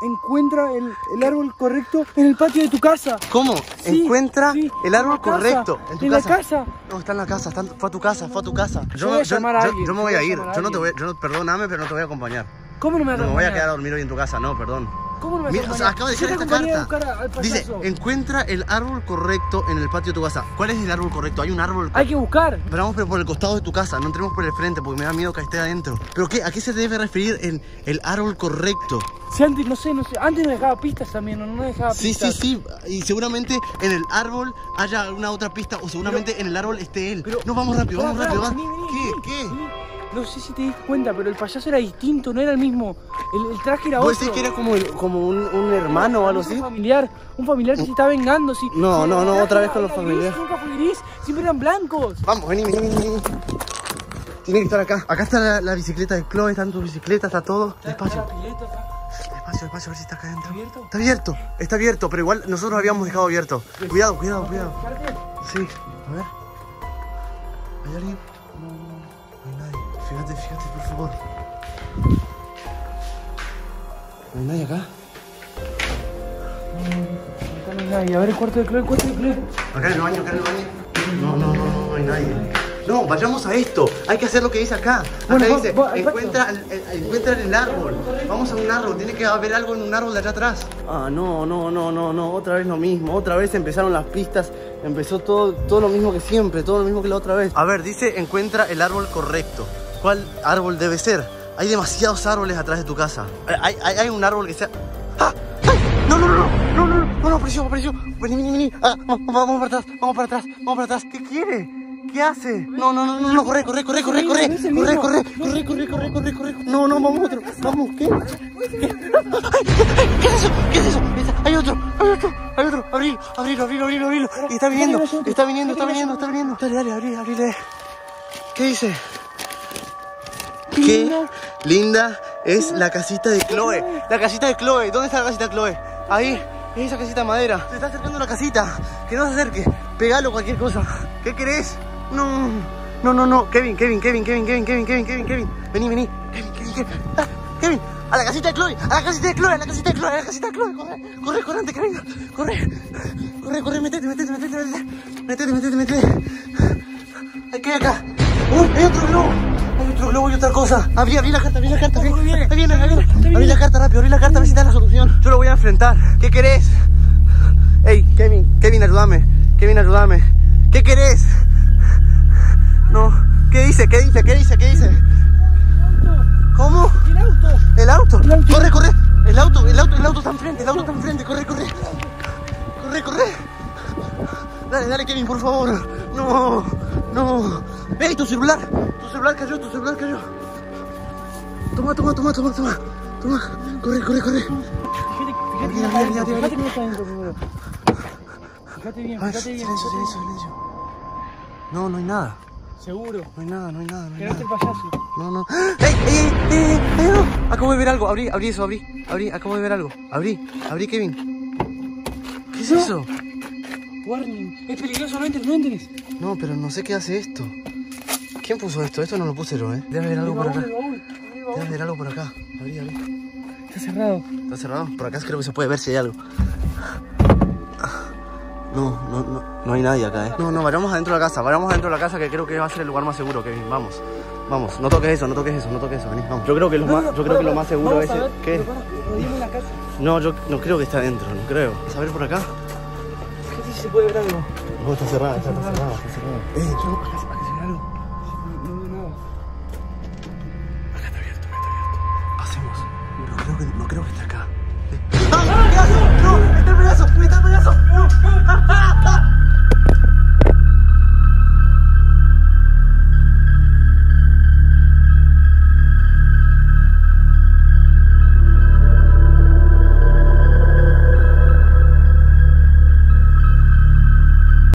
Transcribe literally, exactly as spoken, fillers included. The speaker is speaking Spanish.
encuentra el, el árbol correcto en el patio de tu casa. ¿Cómo? Sí, encuentra sí, el árbol en la correcto casa, en tu en casa. la casa. No, está en la casa, está en- fue a tu casa, fue a tu casa. Yo voy a llamar a yo- alguien, yo me yo voy a voy a ir, llamar a yo no te voy, alguien. yo no, perdóname, pero no te voy a acompañar. ¿Cómo no me vas a No me voy a acompañar? quedar a dormir hoy en tu casa, no, perdón. ¿Cómo no me vas a Mira, o sea, acompañar? acabo de Yo dejar te esta acompañé a carta. buscar a- al Dice, payaso. encuentra el árbol correcto en el patio de tu casa. ¿Cuál es el árbol correcto? Hay un árbol. Hay que buscar. Pero vamos por el costado de tu casa, no entremos por el frente porque me da miedo que esté adentro. ¿Pero qué? ¿A qué se debe referir en el árbol correcto? Si antes, no sé, no sé. Antes nos dejaba pistas también, no nos dejaba Sí, pistas. sí, sí. Y seguramente en el árbol haya alguna otra pista o seguramente Pero- en el árbol esté él. pero- no, vamos rápido, Pará, vamos pará, rápido. vení, va. vení, ¿Qué? vení, ¿Qué? vení. No sé si te diste cuenta, pero el payaso era distinto, no era el mismo. El, el traje era ¿Vos otro. decís que era como, el- como un, un hermano o algo así? Un familiar, un familiar que se está vengando. Si, No, si no, el no, traje otra vez era- con los era familiares. gris, nunca fue gris, siempre eran blancos. Vamos, vení, vení, vení, vení. Tiene que estar acá. Acá está la, la bicicleta de Chloe, está en tu bicicleta, está todo. Despacio. Está la pileta acá. Despacio, despacio, a ver si está acá adentro. ¿Está abierto? Está abierto, está abierto, pero igual nosotros lo habíamos dejado abierto. Cuidado, cuidado, cuidado. Fíjate. Sí, a ver. ¿Hay alguien? No, no hay nadie. Fíjate, fíjate, por favor. ¿No hay nadie acá? Acá no hay nadie. A ver el cuarto de Chloe, el cuarto de Chloe. Acá en el baño, acá en el baño. No, no, no, no, no hay nadie. No, vayamos a esto. Hay que hacer lo que dice acá. Acá Bueno, dice, va- va- encuentra, el, el- encuentra en el árbol. Vamos a un árbol. Tiene que haber algo en un árbol de allá atrás. Ah, no, no, no, no, no. Otra vez lo mismo. Otra vez empezaron las pistas. Empezó todo, todo lo mismo que siempre. Todo lo mismo que la otra vez. A ver, dice, encuentra el árbol correcto. ¿Cuál árbol debe ser? Hay demasiados árboles atrás de tu casa. Hay, hay, hay un árbol que sea... ¡Ah! ¡Ay! No, no, no, no, no, no, no, no, apareció, apareció. Vení, vení, vení. Ah, vamos, vamos para atrás, vamos para atrás, vamos para atrás. ¿Qué quiere? ¿Qué hace? No, no, no, no, no, corre, corre, corre, corre, corre, corre, corre, corre, corre, corre, corre, corre. No, no, vamos otro, vamos, ¿qué? ¿Qué? Ay, ¿qué es eso? ¿Qué es eso? Está- Hay otro, hay otro, hay otro. Abrilo, abrilo, abrilo, abrilo, abrilo. Y está viniendo, está viniendo, está viniendo, está viniendo. Dale, dale, abrile, abrile. ¿Qué dice? Qué linda es la casita de Chloe. La casita de Chloe. ¿Dónde está la casita de Chloe? Ahí. Es esa casita de madera. Se está acercando la casita. Que no se acerque. Pegalo cualquier cosa. ¿Qué querés? No. No, no, no. Kevin, Kevin, Kevin, Kevin, Kevin, Kevin, Kevin, Kevin, Kevin. Vení, vení. Kevin, Kevin, Kevin. Ah, Kevin. A la casita de Chloe. A la casita de Chloe. A la casita de Chloe. A la casita de Chloe. Corre. Corre, corre antes que venga. Corre. Corre, corre. Metete, metete, metete, metete. Metete, metete, metete. ¿Qué hay acá? ¡Uy! ¡Hay otro globo! ¡Hay otro globo y otra cosa! Abrí, abrí la carta, abrí la carta, abrí, ahí viene, ahí viene, ahí viene. Abrí la carta rápido, abrí la carta, a ver si está la solución. Yo lo voy a enfrentar. ¿Qué querés? Ey, Kevin, Kevin, ayúdame. Kevin, ayúdame. ¿Qué querés? No. ¿Qué dice? ¿Qué dice? ¿Qué dice? ¿Qué dice? ¿Cómo? El auto. ¿El auto? El auto. Corre, corre. El auto, el auto, el auto está enfrente, el auto está enfrente. Corre, corre. Corre, corre. Dale, dale, Kevin, por favor. No, no. ¡Ey, tu celular! Tu celular cayó, tu celular cayó. Toma, toma, toma, toma, toma. Toma. Corre, corre, corre. Fíjate, fíjate, Mira, mira, mira, fíjate, mira. fíjate que no está dentro primero. Fíjate bien, Ay, fíjate bien. silencio, fíjate silencio, silencio. No, no hay nada. bien. Seguro. No hay nada, no hay nada, no hay Que no esté nada. el payaso. No, no. ¡Ey, ey, ey, ey, ey, no! Acabo de ver algo. Abrí, abrí eso, abrí. Abrí, acabo de ver algo. Abrí, abrí, Kevin. ¿Qué es eso? Warning. Es peligroso, no entres, no entres. No, pero no sé qué hace esto. ¿Quién puso esto? Esto no lo puse yo, ¿eh? Debe haber algo por acá. El baúl, el baúl, el Debe baúl. haber algo por acá. Abrí, abrí. Está cerrado. ¿Está cerrado? Por acá creo que se puede ver si hay algo. No, no, no, no hay nadie acá, ¿eh? No, no, vayamos adentro de la casa. Vayamos adentro de la casa que creo que va a ser el lugar más seguro, Kevin. Vamos. Vamos, no toques eso, no toques eso, no toques eso. Vení, vamos. Yo creo que lo, No, más, no, yo creo para, que lo para. más seguro Vamos es... a ver, ¿Qué? pero para, rodeemos la casa. No, yo no creo que está adentro, no creo. ¿Vas a ver por acá? Fíjate si se puede ver algo. No, está cerrada, está, está cerrada, está cerrada. Eh, yo, acá,